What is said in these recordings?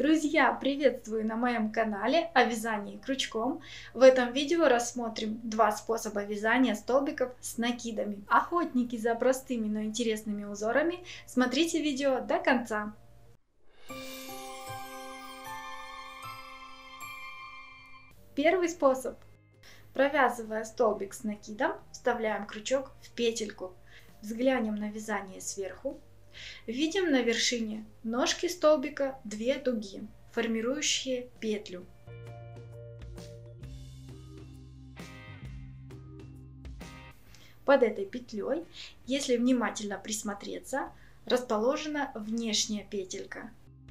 Друзья, приветствую на моем канале о вязании крючком. В этом видео рассмотрим два способа вязания столбиков с накидами. Охотники за простыми, но интересными узорами, смотрите видео до конца. Первый способ. Провязывая столбик с накидом, вставляем крючок в петельку. Взглянем на вязание сверху. Видим на вершине ножки столбика две дуги, формирующие петлю. Под этой петлей, если внимательно присмотреться, расположена внешняя петелька.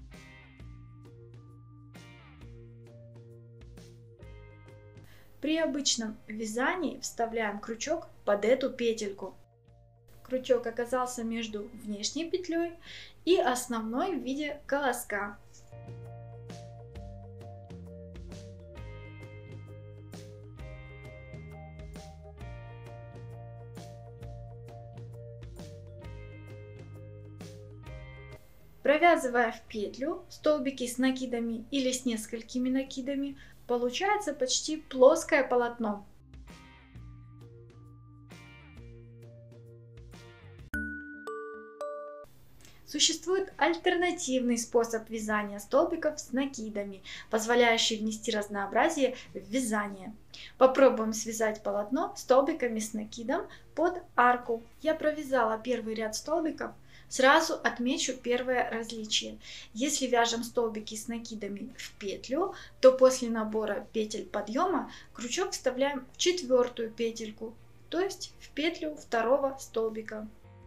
При обычном вязании вставляем крючок под эту петельку. Крючок оказался между внешней петлей и основной в виде колоска. Провязывая в петлю столбики с накидами или с несколькими накидами, получается почти плоское полотно. Существует альтернативный способ вязания столбиков с накидами, позволяющий внести разнообразие в вязание. Попробуем связать полотно столбиками с накидом под арку. Я провязала первый ряд столбиков. Сразу отмечу первое различие. Если вяжем столбики с накидами в петлю, то после набора петель подъема крючок вставляем в четвертую петельку, то есть в петлю второго столбика.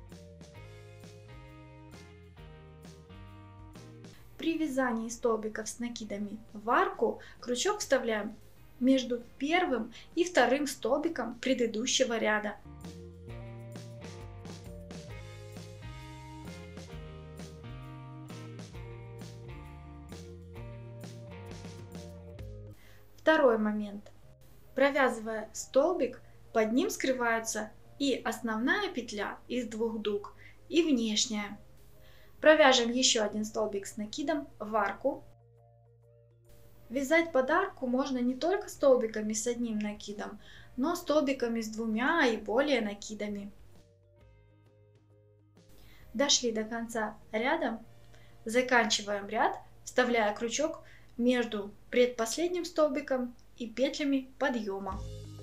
При вязании столбиков с накидами в арку крючок вставляем между первым и вторым столбиком предыдущего ряда. Второй момент. Провязывая столбик, под ним скрываются и основная петля из двух дуг, и внешняя. Провяжем еще один столбик с накидом в арку. Вязать под арку можно не только столбиками с одним накидом, но столбиками с двумя и более накидами. Дошли до конца ряда, заканчиваем ряд, вставляя крючок между предпоследним столбиком и петлями подъема.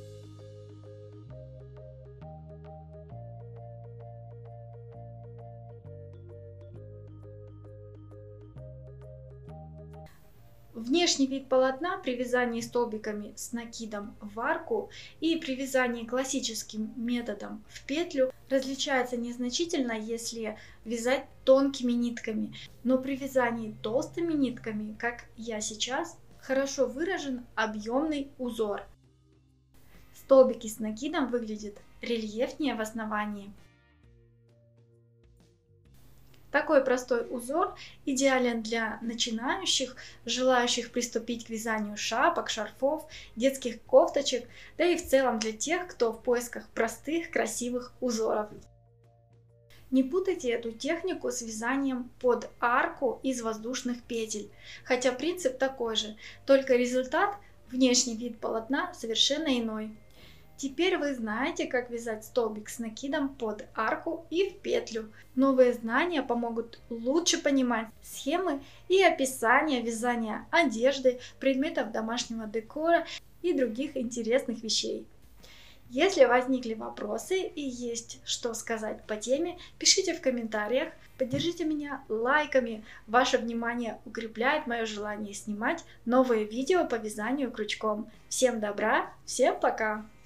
Внешний вид полотна при вязании столбиками с накидом в арку и при вязании классическим методом в петлю различается незначительно, если вязать тонкими нитками, но при вязании толстыми нитками, как я сейчас, хорошо выражен объемный узор. Столбики с накидом выглядят рельефнее в основании. Такой простой узор идеален для начинающих, желающих приступить к вязанию шапок, шарфов, детских кофточек, да и в целом для тех, кто в поисках простых, красивых узоров. Не путайте эту технику с вязанием под арку из воздушных петель, хотя принцип такой же, только результат, внешний вид полотна совершенно иной. Теперь вы знаете, как вязать столбик с накидом под арку и в петлю. Новые знания помогут лучше понимать схемы и описание вязания одежды, предметов домашнего декора и других интересных вещей. Если возникли вопросы и есть что сказать по теме, пишите в комментариях. Поддержите меня лайками. Ваше внимание укрепляет мое желание снимать новые видео по вязанию крючком. Всем добра, всем пока!